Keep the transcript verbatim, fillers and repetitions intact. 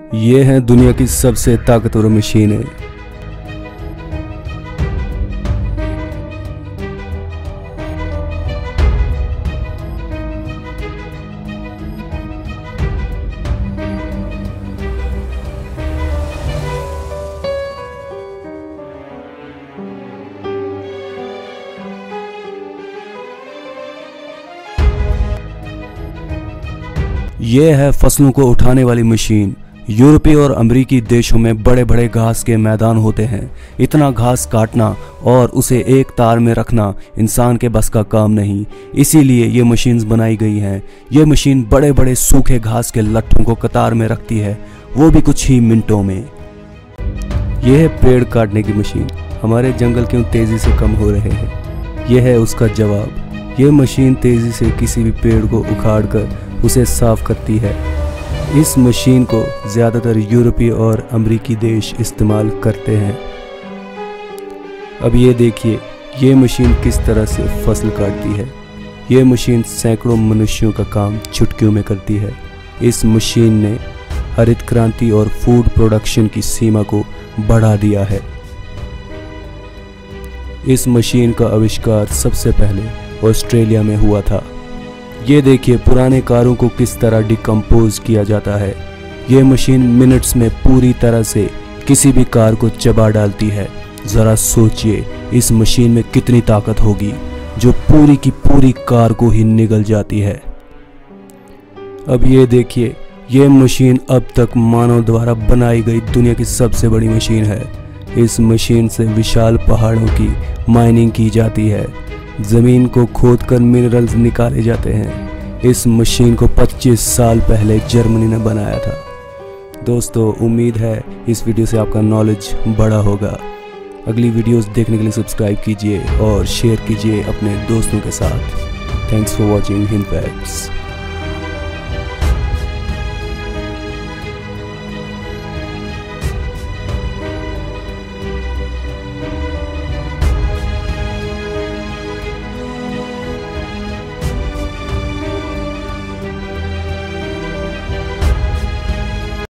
ये है दुनिया की सबसे ताकतवर मशीनें। ये है फसलों को उठाने वाली मशीन। यूरोपीय और अमेरिकी देशों में बड़े बड़े घास के मैदान होते हैं। इतना घास काटना और उसे एक तार में रखना इंसान के बस का काम नहीं, इसीलिए ये मशीन्स बनाई गई हैं। ये मशीन बड़े बड़े सूखे घास के लट्ठों को कतार में रखती है, वो भी कुछ ही मिनटों में। यह है पेड़ काटने की मशीन। हमारे जंगल क्यों तेजी से कम हो रहे हैं? यह है उसका जवाब। यह मशीन तेजी से किसी भी पेड़ को उखाड़ कर उसे साफ करती है। इस मशीन को ज़्यादातर यूरोपीय और अमेरिकी देश इस्तेमाल करते हैं। अब ये देखिए, ये मशीन किस तरह से फसल काटती है। ये मशीन सैकड़ों मनुष्यों का काम चुटकियों में करती है। इस मशीन ने हरित क्रांति और फूड प्रोडक्शन की सीमा को बढ़ा दिया है। इस मशीन का आविष्कार सबसे पहले ऑस्ट्रेलिया में हुआ था। ये देखिए, पुराने कारों को किस तरह डिकम्पोज किया जाता है। ये मशीन मिनट्स में पूरी तरह से किसी भी कार को चबा डालती है। ज़रा सोचिए, इस मशीन में कितनी ताकत होगी जो पूरी की पूरी कार को ही निगल जाती है। अब ये देखिए, ये मशीन अब तक मानव द्वारा बनाई गई दुनिया की सबसे बड़ी मशीन है। इस मशीन से विशाल पहाड़ों की माइनिंग की जाती है। ज़मीन को खोदकर मिनरल्स निकाले जाते हैं। इस मशीन को पच्चीस साल पहले जर्मनी ने बनाया था। दोस्तों, उम्मीद है इस वीडियो से आपका नॉलेज बड़ा होगा। अगली वीडियोस देखने के लिए सब्सक्राइब कीजिए और शेयर कीजिए अपने दोस्तों के साथ। Thanks for watching Hind facts.